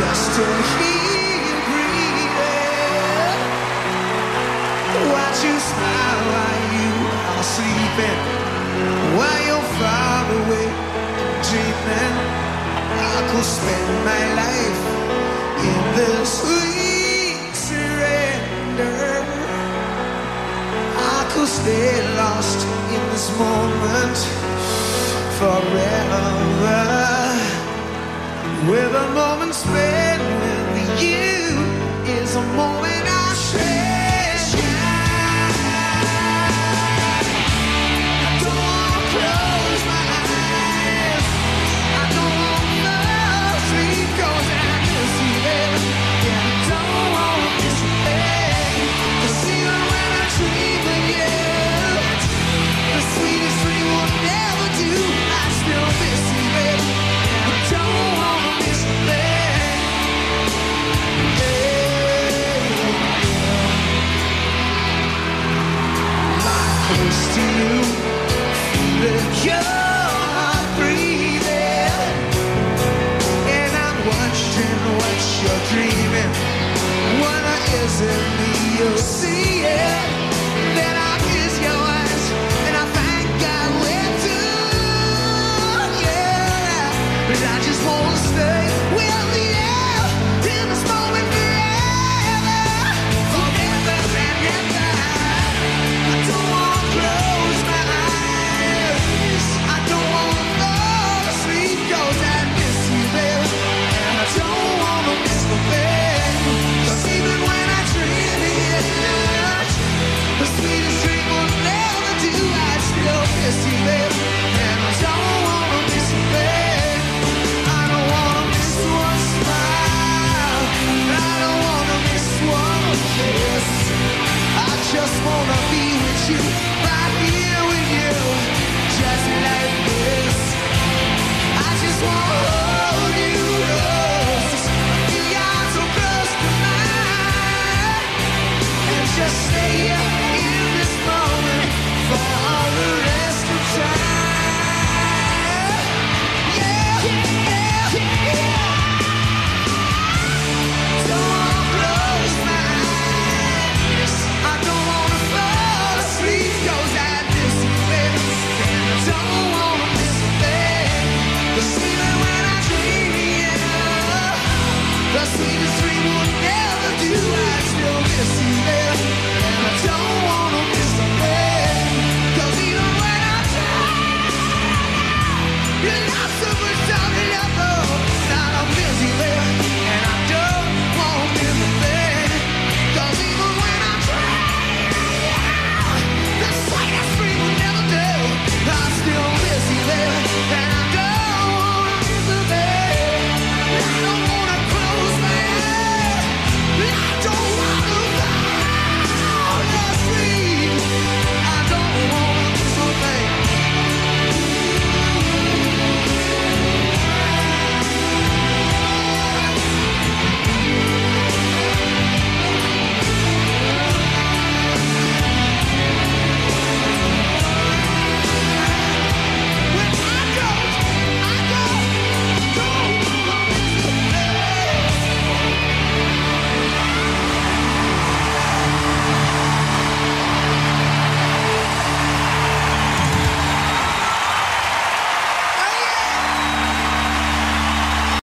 just to hear you breathing. Watch you smile while you are sleeping, while you're far away dreaming. I could spend my life in this sweet surrender. I could stay lost in this moment forever. With a moment spent with you is a moment I'll treasure. I don't wanna close my eyes, I don't wanna sleep 'cause I miss you, baby. Yeah, I don't wanna miss you, baby. 'Cause even when I dream of you, the sweetest dream will never do. I still miss you, baby. Yeah, I don't wanna miss you, baby. Lie close to you, feeling your heart breathing, and I'm watching what you're dreaming. Wonder is it me you'll see it?